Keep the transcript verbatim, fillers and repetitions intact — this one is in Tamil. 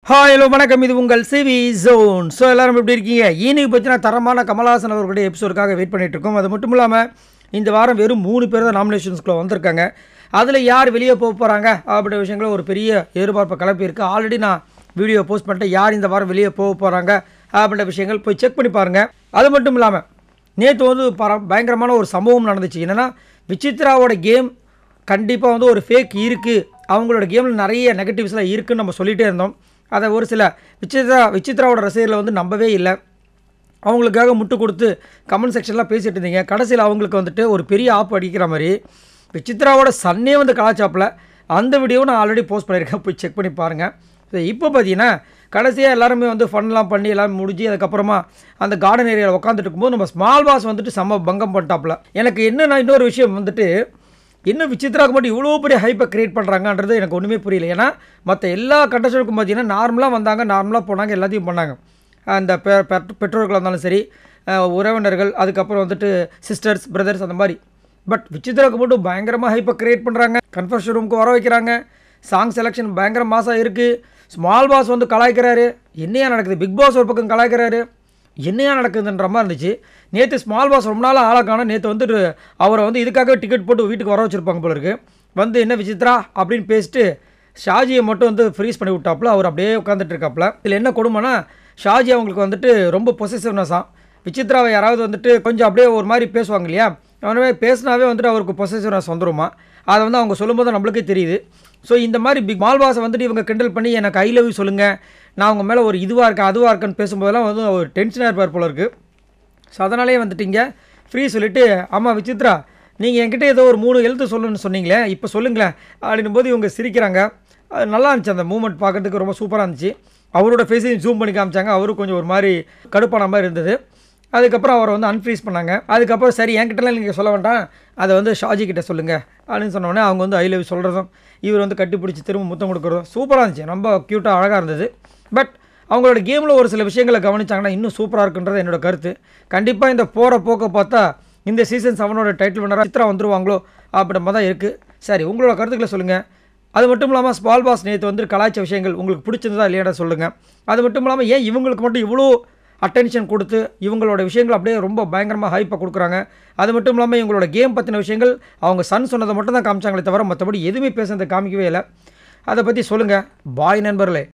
ஹாய் ஹலோ வணக்கம், இது உங்கள் சிவி ஜோன். ஸோ எல்லோரும் எப்படி இருக்கீங்க? இன்னைக்கு பார்த்தீங்கன்னா தரமான கமல்ஹாசன் அவர்களுடைய எபிசோடுக்காக வெயிட் பண்ணிட்டு இருக்கோம். அது மட்டும் இல்லாமல் இந்த வாரம் வெறும் மூணு பேர் தான் நாமினேஷன்ஸ்குள்ளே வந்திருக்காங்க. அதில் யார் வெளியே போக போகிறாங்க அப்படின்ற விஷயங்களும் ஒரு பெரிய எதிர்பார்ப்பை கிளப்பியிருக்கு. ஆல்ரெடி நான் வீடியோ போஸ்ட் பண்ணிட்டேன், யார் இந்த வாரம் வெளியே போக போகிறாங்க அப்படின்ற விஷயங்கள் போய் செக் பண்ணி பாருங்கள். அது மட்டும் இல்லாமல் நேற்று வந்து பர பயங்கரமான ஒரு சம்பவம் நடந்துச்சு. என்னென்னா, விசித்ராவோட கேம் கண்டிப்பாக வந்து ஒரு ஃபேக் இருக்குது, அவங்களோட கேமில் நிறைய நெகட்டிவ்ஸ்லாம் இருக்குதுன்னு நம்ம சொல்லிகிட்டே இருந்தோம். அதை ஒரு சில விசித்ரா விசித்ராவோட ரசிகர்களை வந்து நம்பவே இல்லை. அவங்களுக்காக முட்டு கொடுத்து கமெண்ட் செக்ஷன்லாம் பேசிகிட்டு இருந்தீங்க. கடைசியில் அவங்களுக்கு வந்துட்டு ஒரு பெரிய ஆப் அடிக்கிற மாதிரி விசித்ராவோட சன்னே வந்து கலாச்சாப்பில் அந்த வீடியோவை நான் ஆல்ரெடி போஸ்ட் பண்ணியிருக்கேன், போய் செக் பண்ணி பாருங்கள். ஸோ இப்போ பார்த்தீங்கன்னா கடைசியாக எல்லாருமே வந்து ஃபன்லாம் பண்ணி எல்லாம் முடிஞ்சு அதுக்கப்புறமா அந்த கார்டன் ஏரியாவில் உட்காந்துட்டு இருக்கும்போது நம்ம ஸ்மால் பாஸ் வந்துட்டு செம்ம பங்கம் பண்ணிட்டாப்புல. எனக்கு என்னென்னா இன்னொரு விஷயம் வந்துட்டு, இன்னும் விசித்ராவுக்கு மட்டும் இவ்வளோ பெரிய ஹைப்பை க்ரியேட் பண்ணுறாங்கன்றது எனக்கு ஒன்றுமே புரியல. ஏன்னா மற்ற எல்லா கண்டஸ்டன்ட்டும் பார்த்தீங்கன்னா நார்மலாக வந்தாங்க, நார்மலாக போனாங்க, எல்லாத்தையும் பண்ணாங்க. அந்த பெ பெற்றோர்களாக இருந்தாலும் சரி, உறவினர்கள், அதுக்கப்புறம் வந்துட்டு சிஸ்டர்ஸ், பிரதர்ஸ், அந்த மாதிரி. பட் விசித்ராவுக்கு மட்டும் பயங்கரமாக ஹைப்பை க்ரியேட் பண்ணுறாங்க. கன்ஃபர்ஷன் ரூமுக்கு வர வைக்கிறாங்க. சாங் செலெக்ஷன் பயங்கர மாசாக இருக்குது. ஸ்மால் பாஸ் வந்து கலாய்க்கிறாரு. என்னையா நடக்குது? பிக் பாஸ் ஒரு பக்கம் கலாய்க்கிறாரு. என்னையா நடக்குதுன்ற மாதிரி இருந்துச்சு. நேற்று ஸ்மால் பாஸ் ரொம்ப நாள் ஆளாக்கான நேற்று வந்துட்டு அவரை வந்து இதுக்காகவே டிக்கெட் போட்டு வீட்டுக்கு வர வச்சுருப்பாங்க போல இருக்குது. வந்து என்ன விசித்ரா அப்படின்னு பேசிட்டு ஷாஜியை மட்டும் வந்து ஃப்ரீஸ் பண்ணி விட்டாப்புல. அவர் அப்படியே உட்காந்துட்டு இருக்காப்புல. இதில் என்ன கொடுமைனா, ஷாஜி அவங்களுக்கு வந்துட்டு ரொம்ப பொசசிவ்னஸாக, விசித்ராவை யாராவது வந்துட்டு கொஞ்சம் அப்படியே ஒரு மாதிரி பேசுவாங்க இல்லையா, அவனவே பேசினாவே வந்துட்டு அவருக்கு பொசசிவ்னஸ் வந்துருமா. அதை வந்து அவங்க சொல்லும்போது நம்மளுக்கே தெரியுது. ஸோ இந்த மாதிரி பிக் மால் பாஸை வந்துட்டு இவங்க கிண்டல் பண்ணி எனக்கு ஐ லவ் யூ சொல்லுங்கள், நான் உங்கள் மேலே ஒரு இதுவாக இருக்கேன் அதுவாக இருக்கேன்னு பேசும்போதெல்லாம் வந்து ஒரு டென்ஷனாக இருப்பார் போல இருக்குது. ஸோ அதனாலே வந்துட்டிங்க ஃப்ரீ சொல்லிவிட்டு, ஆமாம் விசித்ரா நீங்கள் என்கிட்ட ஏதோ ஒரு மூணு எழுத்து சொல்லணும்னு சொன்னீங்களே, இப்போ சொல்லுங்களேன் அப்படின்னும் போது இவங்க சிரிக்கிறாங்க. அது நல்லா இருந்துச்சு, அந்த மூமெண்ட் பார்க்குறதுக்கு ரொம்ப சூப்பராக இருந்துச்சு. அவரோட ஃபேஸையும் ஜூம் பண்ணி காமிச்சாங்க. அவரும் கொஞ்சம் ஒரு மாதிரி கடுப்பான மாதிரி இருந்தது. அதுக்கப்புறம் அவரை வந்து அன்ஃப்ரீஸ் பண்ணாங்க. அதுக்கப்புறம் சரி என்கிட்டலாம் நீங்கள் சொல்ல வேண்டாம், அதை வந்து ஷாஜி கிட்டே சொல்லுங்கள் அப்படின்னு சொன்னோடனே அவங்க வந்து ஐ லவ் சொல்கிறதும் இவர் வந்து கட்டி பிடிச்சி திரும்ப முத்தம் கொடுக்குறதும் சூப்பராக இருந்துச்சு. ரொம்ப க்யூட்டாக அழகாக இருந்தது. பட் அவங்களோட கேமில் ஒரு சில விஷயங்களை கவனிச்சாங்கன்னா இன்னும் சூப்பராக இருக்குன்றது என்னோடய கருத்து. கண்டிப்பாக இந்த போகிற போக்க பார்த்தா இந்த சீசன் செவனோட டைட்டில் வினராக சித்ரா வந்துருவாங்களோ அப்படின்ற மாதிரி தான் இருக்குது. சரி, உங்களோட கருத்துக்களை சொல்லுங்கள். அது மட்டும் இல்லாமல் ஸ்மால் பாஸ் நேற்று வந்து கலாய்ச்ச விஷயங்கள் உங்களுக்கு பிடிச்சிருந்தா இல்லையாடா சொல்லுங்கள். அது மட்டும் இல்லாமல் ஏன் இவங்களுக்கு மட்டும் இவ்வளோ அட்டென்ஷன் கொடுத்து இவங்களோட விஷயங்கள் அப்படியே ரொம்ப பயங்கரமாக ஹைப்பை கொடுக்குறாங்க. அது மட்டும் இல்லாமல் இவங்களோட கேம் பற்றின விஷயங்கள் அவங்க சன் சொன்னதை மட்டும் தான் காமிச்சாங்களே தவிர மற்றபடி எதுவுமே பேசுனதை காமிக்கவே இல்லை. அதை பற்றி சொல்லுங்கள். பாய் நண்பர்களே.